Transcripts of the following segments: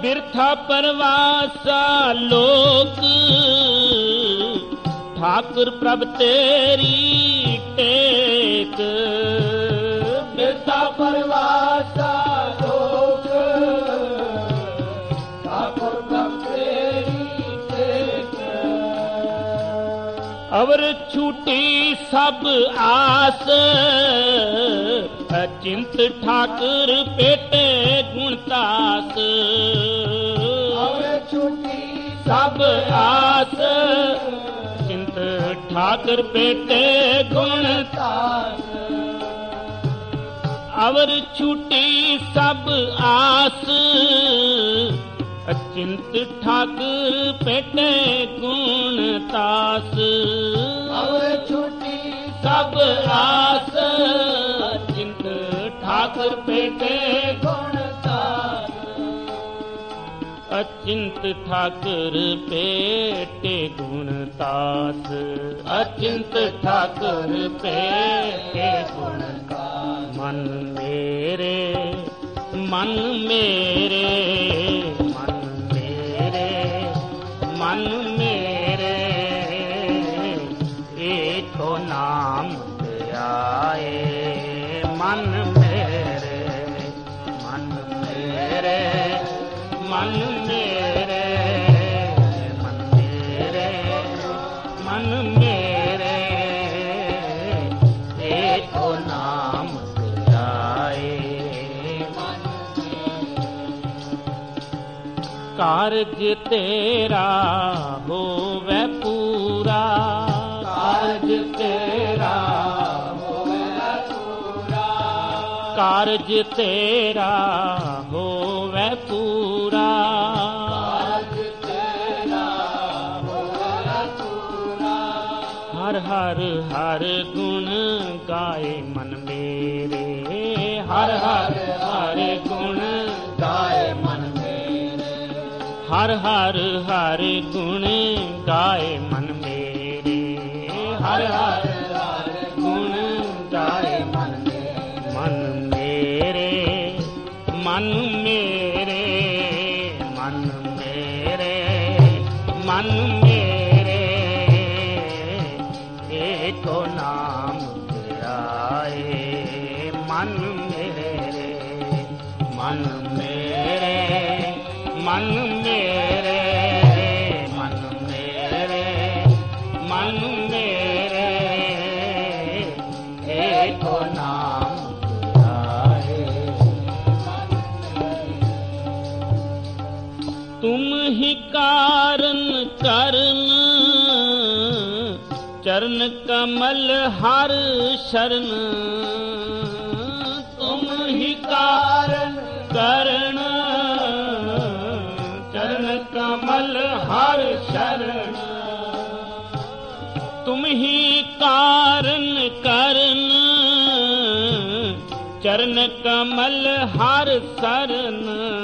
बिरथा परवासा लोक ठाकुर प्रभ तेरी टेक। बिरथा परवासा लोक ठाकुर प्रभ तेरी टेक। अवर छूटी सब आस अचिंत ठाकुर पेटे गुणतास। अवर छूटी सब आस चिंत ठाकुर पेटे गुणतास। अवर छूटी सब आस अचिंत ठाकुर पेटे गुणतास। अवर छूटी सब आस चिंत ठाकुर पेटे गुणतास। अचिंत ठाकुर पेटे गुणतास। अचिंत ठाकुर पेटे गुणतास। मन मेरे मन मेरे मन मेरे मन मेरे एको नाम ध्याए। मन मेरे मन मेरे मन मेरे मन मेरे मन मेरे एको नाम ध्याए। कारज तेरा होवे पूरा। कारज तेरा होवे पूरा। कारज तेरा होवे पूरा। कारज तेरा होवे पूरा। हर हर हर गुण गाए मन मेरे। हर हर हर गुण गाए मन मेरे। हर हर हर गुण गाए मन मेरे। हर हर हर गुण गाए मन मेरे। मन मेरे मन मेरे मन मेरे मन मेरे एको नाम ध्याए। मन मेरे मन मेरे मन मेरे मन मेरे मन मेरे एको नाम ध्याए। तुम ही कारण करन चरण कमल हर शरण। तुम ही कारण करण चरण कमल हर शरण। तुम ही कारण करन चरण कमल हर शरण।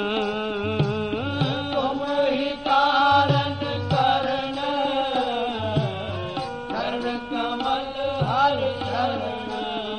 तुम ही कारण करन चरण कमल हर शरण।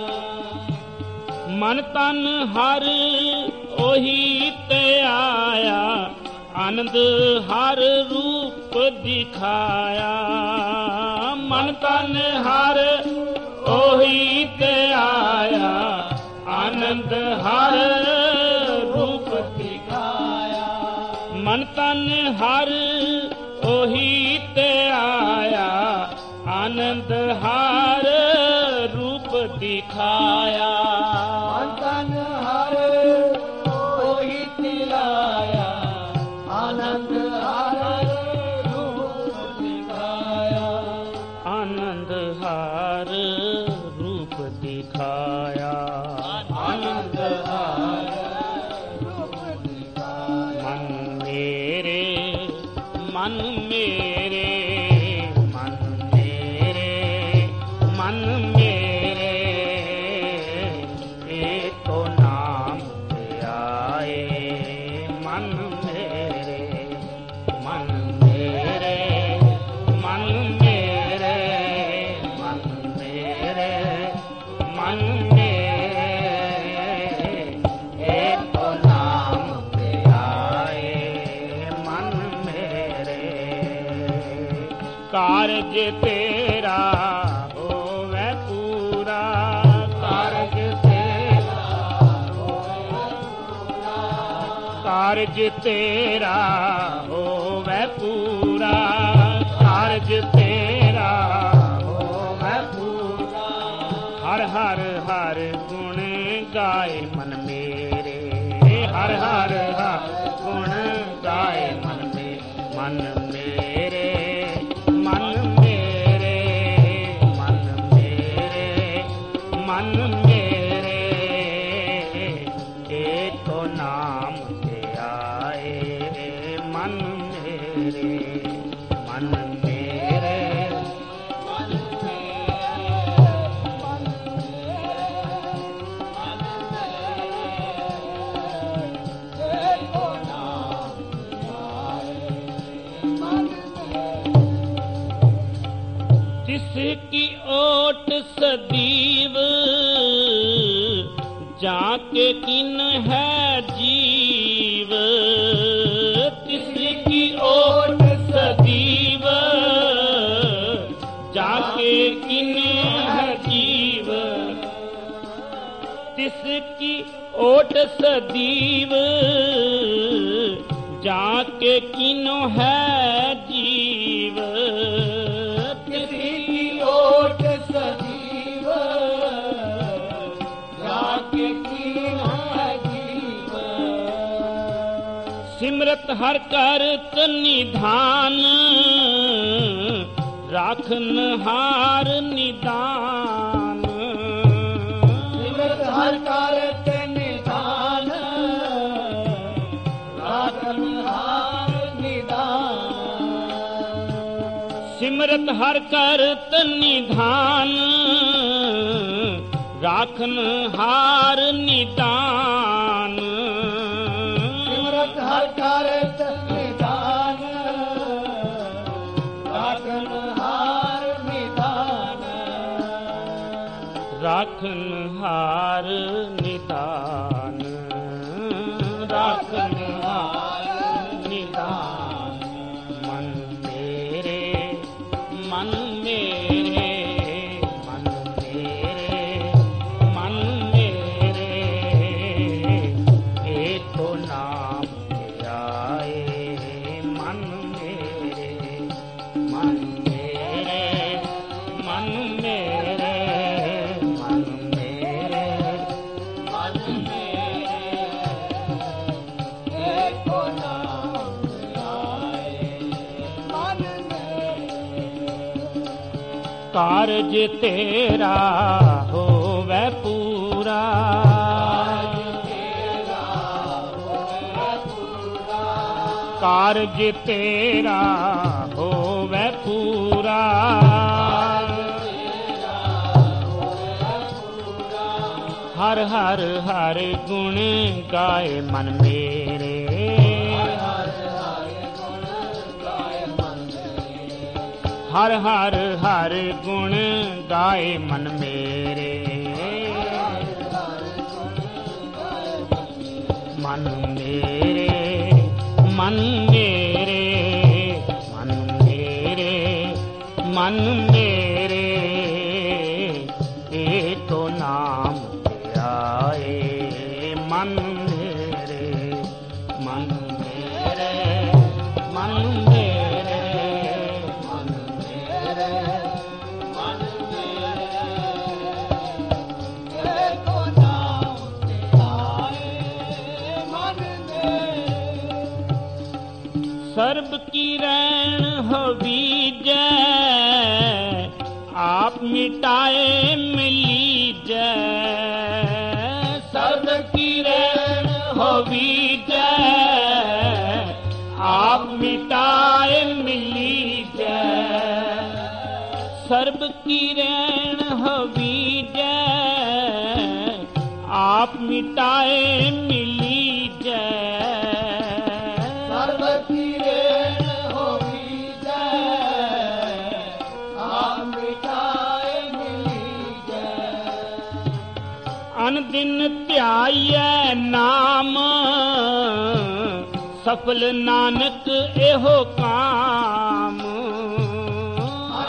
मन तन हर ओही ते आया आनंद हर रूप दिखाया। मन तन हर ओही ते आया आनंद हर रूप दिखाया। मन तन हर ओही ते आया आनंद हर रूप दिखाया। मन तन हर ओही तिलाया आनंद हर रूप दिखाया। आनंद हर रूप दिखाया। आनंद हर रूप दिखाया। मन मेरे मन मेरे मन मेरे मन मेरे एको नाम ध्याए। मन मेरे मन मेरे मन मेरे मन मेरे मन मेरे एको नाम ध्याए। ਕਾਰਜ ਤੇਰਾ ਹੋਵੇ ਪੂਰਾ, ਕਾਰਜ ਤੇਰਾ ਹੋਵੇ ਪੂਰਾ, ਕਾਰਜ ਤੇਰਾ ਹੋਵੇ ਪੂਰਾ, ਕਾਰਜ ਤੇਰਾ ਹੋਵੇ ਪੂਰਾ। ਹਰ ਹਰ ਹਰ ਗੁਣ ਗਾਏ ਮਨ ਮੇਰੇ, ਹਰ ਹਰ ਹਰ ਗੁਣ ਗਾਏ ਮਨ ਮਨ ਮੇਰੇ, ਮਨ ਮੇਰੇ, ਮਨ ਮੇਰੇ, ਮਨ ਮੇਰੇ, ਏਕੋ ਨਾਮ ਤੇ ਆਏ ਮਨ ਮੇਰੇ, ਮਨ ਮੇਰੇ, ਮਨ जिसकी ओट सदीव जाके किन है जीव, जिसकी ओट सदीव जाके किन है जीव, जिसकी ओट सदीव जाके किनो है जीव, ओट सजीव जाके कीनो है जीव। सिमरत हर करत निधान राखन हार निदान, सिमरत हर करत निधान राखन हार निदान, सिमरत हर करत निधान राखन हार निदान, सिमरत हर करत निधान राखन हार निदान, राखन हार निदान, राखन हार निदान। मन मेरे, मन मेरे, मन मेरे, मन मेरे, एको नाम आए मन मेरे, मन मेरे, मन मेरे, मन मेरे, मन मेरे, एको नाम आए मन कारज तेरा होवे पूरा, कारज तेरा होवे पूरा, हर हर हर गुण गाए मन मेरे, हर हर हर गुण गाए मन मेरे, मन मेरे, मन मेरे, मन मेरे, मन मेरे, एको नाम आए मन मेरे, मन मेरे, मन मेरे, सर्ब की रैन हो बीजै, आप मिटाए मिली जय, सर्ब की रैन हो बीजै, आप मिटाए मिली जय, सर्ब की रैन हो बीजै, आप मिटाए मिली जय, दिन ध्याइए नाम सफल नानक एहो काम,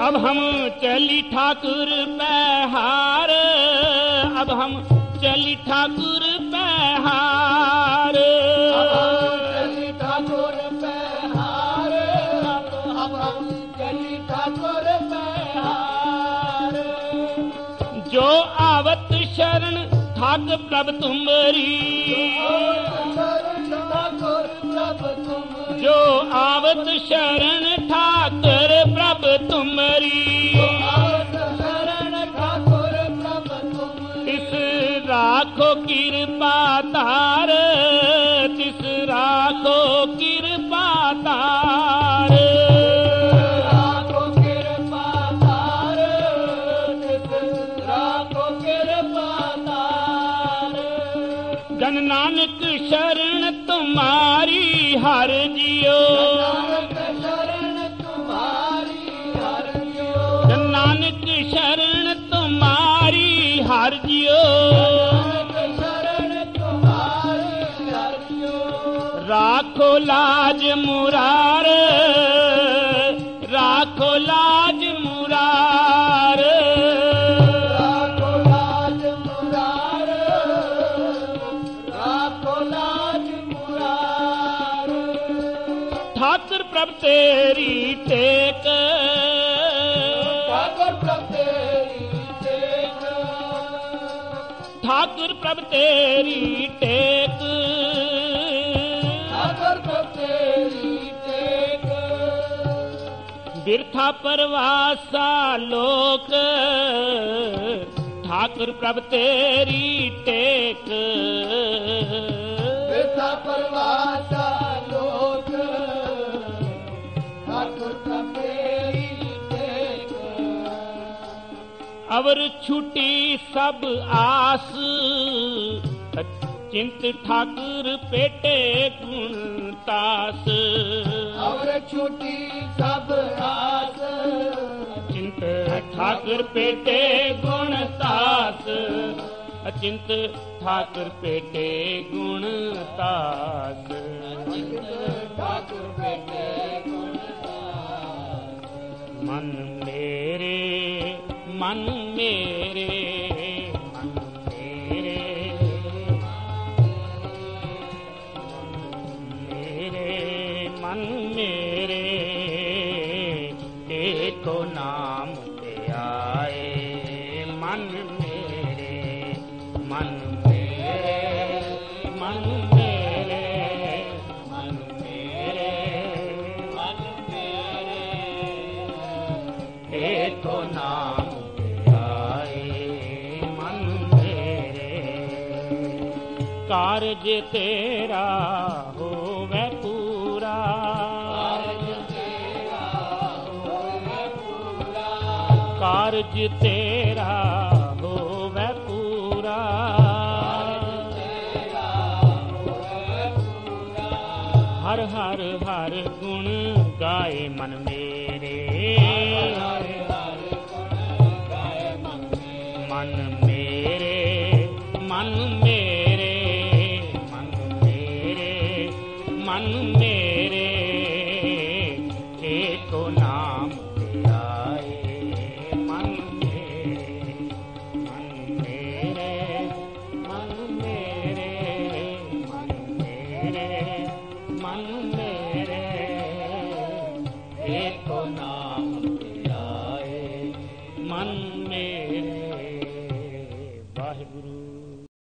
अब हम चली ठाकुर पहाड़, अब हम चली ठाकुर पहाड़, चली ठाकुर पहाड़, अब हम चली ठाकुर पहाड़। जो आवत शरण ठाक प्रभ तुम्हारी, ठाकुर प्रभ तुम, जो आवत शरण ठाकर प्रभ तुम्हारी, शरण ठाकुर प्रभ तुम, तिस राखो कृपा तार, तिस राखो कृपा तार, राखो कृपा तार, राखो कृपा तार। जन नानक शरण तुम्हारी हर जियो, नानक शरण तुम्हारी हर जियो, जन नानक शरण तुम्हारी हर जियो, नानक शरण तुम्हारी हर जियो। राखो लाज मुरार, राखो लाज मुरार, राखो लाज मुरार, राखो लाज मुरार। ठाकुर प्रभ तेरी टेक, ठाकुर प्रभ तेरी टेक, ठाकुर प्रभ तेरी टेक, ठाकुर प्रभ तेरी टेक। बिरथा परवासा लोक, ठाकुर प्रभ तेरी टेक, बेटा परवासा लोक, ठाकुर प्रभ तेरी टेक। अवर छूटी सब आस, चिंत ठाकुर पेटे गुण तास, और छूटी सब आस, चिंत ठाकुर पेटे गुण तास, अचिंत ठाकुर पेटे गुण तास। ठाकुर बेटे गुण तास। मन मेरे, मन मेरे, मन मेरे, मेरे मन मेरे, एको नाम पे आए। मन मेरे, मन मेरे, मन मेरे, मन मेरे, मन मेरे, एको नाम पे आए। मन मेरे, कारज तेरा होवे पूरा, कारज तेरा होवे पूरा, हर हर हर गुण गाए मन मेरे, मन मेरे, मन मेरे, मन मेरे, मन मेरे, एको नाम पे आए। मन मेरे, मन मेरे, मन मेरे, मन मेरे, मन